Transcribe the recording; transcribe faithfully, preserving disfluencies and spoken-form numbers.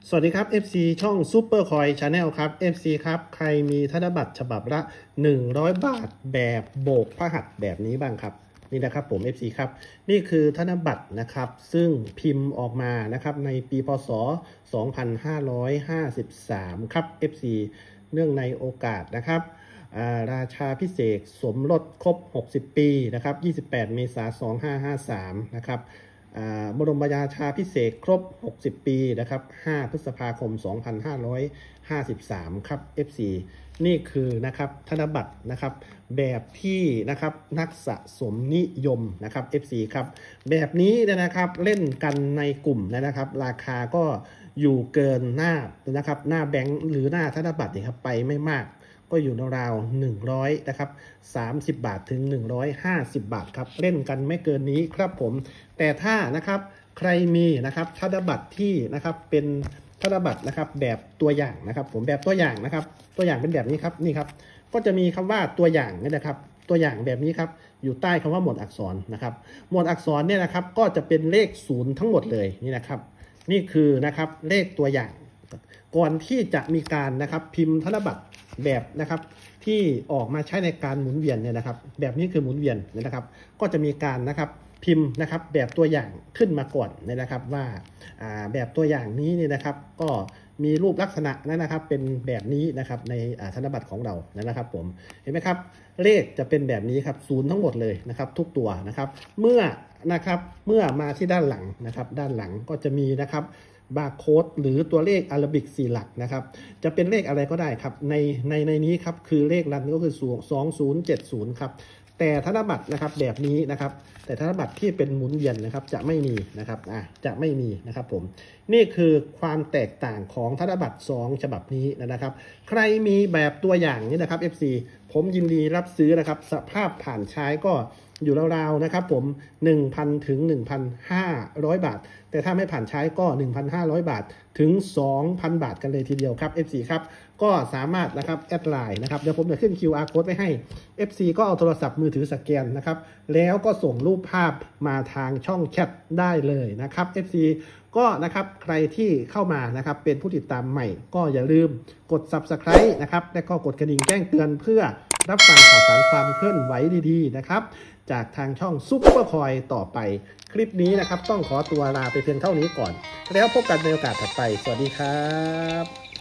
สวัสดีครับ เอฟ ซี ช่อง Super Coin Channel ครับ เอฟ ซี ครับใครมีธนบัตรฉบับละหนึ่งร้อยบาทแบบโบกพหัสแบบนี้บ้างครับนี่นะครับผม เอฟ ซี ครับนี่คือธนบัตรนะครับซึ่งพิมพ์ออกมานะครับในปีพ.ศ. สองพันห้าร้อยห้าสิบสามครับ เอฟ ซี เนื่องในโอกาสนะครับราชาพิเศษสมรสครบหกสิบปีนะครับยี่สิบแปดเมษายนสองพันห้าร้อยห้าสิบสามนะครับบรมราชาพิเศษครบหกสิบปีนะครับห้าพฤษภาคมสองพันห้าร้อยห้าสิบสามครับ เอฟ ซี นี่คือนะครับธนบัตรนะครับแบบที่นะครับนักสะสมนิยมนะครับ เอฟ ซี ครับแบบนี้นะครับเล่นกันในกลุ่มนะครับราคาก็อยู่เกินหน้านะครับหน้าแบงค์หรือหน้าธนบัตรนี่ครับไปไม่มากก็อยู่ราวๆหนึ่งร้อยนะครับสามสิบบาทถึงหนึ่งร้อยห้าสิบบาทครับเล่นกันไม่เกินนี้ครับผมแต่ถ้านะครับใครมีนะครับธนบัตรที่นะครับเป็นธนบัตรนะครับแบบตัวอย่างนะครับผมแบบตัวอย่างนะครับตัวอย่างเป็นแบบนี้ครับนี่ครับก็จะมีคำว่าตัวอย่างนี่นะครับตัวอย่างแบบนี้ครับอยู่ใต้คำว่าหมวดอักษรนะครับหมวดอักษรเนี่ยนะครับก็จะเป็นเลขศูนย์ทั้งหมดเลยนี่นะครับนี่คือนะครับเลขตัวอย่างก่อนที่จะมีการนะครับพิมพ์ธนบัตรแบบนะครับที่ออกมาใช้ในการหมุนเวียนเนี่ยนะครับแบบนี้คือหมุนเวียนนะครับก็จะมีการนะครับพิมพ์นะครับแบบตัวอย่างขึ้นมาก่อนนะครับว่าแบบตัวอย่างนี้เนี่ยนะครับก็มีรูปลักษณะนะครับเป็นแบบนี้นะครับในธนบัตรของเรานะครับผมเห็นไหมครับเลขจะเป็นแบบนี้ครับศูนย์ทั้งหมดเลยนะครับทุกตัวนะครับเมื่อนะครับเมื่อมาที่ด้านหลังนะครับด้านหลังก็จะมีนะครับบาร์โค้ดหรือตัวเลขอาราบิกสี่หลักนะครับจะเป็นเลขอะไรก็ได้ครับในในในนี้ครับคือเลขรันก็คือสองศูนย์เจ็ดศูนย์ครับแต่ธนบัตรนะครับแบบนี้นะครับแต่ธนบัตรที่เป็นหมุนเวียนนะครับจะไม่มีนะครับอ่ะจะไม่มีนะครับผมนี่คือความแตกต่างของธนบัตรสองฉบับนี้นะครับใครมีแบบตัวอย่างนี้นะครับ เอฟ ซี ผมยินดีรับซื้อนะครับสภาพผ่านใช้ก็อยู่ราวๆนะครับผม หนึ่งพัน ถึง หนึ่งพันห้าร้อย บาทแต่ถ้าไม่ผ่านใช้ก็ หนึ่งพันห้าร้อย บาทถึง สองพัน บาทกันเลยทีเดียวครับ เอฟ ซี ครับก็สามารถนะครับแอดไลน์นะครับเดี๋ยวผมจะขึ้น คิว อาร์ Code ไว้ให้ เอฟ ซี ก็เอาโทรศัพท์มือถือสแกนนะครับแล้วก็ส่งรูปภาพมาทางช่องแชทได้เลยนะครับ เอฟ ซี ก็นะครับใครที่เข้ามานะครับเป็นผู้ติดตามใหม่ก็อย่าลืมกด ซับสไครบ์ นะครับและก็กดกระดิ่งแจ้งเตือนเพื่อรับฟังข่าวสารความเคลื่อนไหวดีๆนะครับจากทางช่องซุปเปอร์คอยต่อไปคลิปนี้นะครับต้องขอตัวลาไปเพียงเท่านี้ก่อนแล้วพบกันในโอกาสถัดไปสวัสดีครับ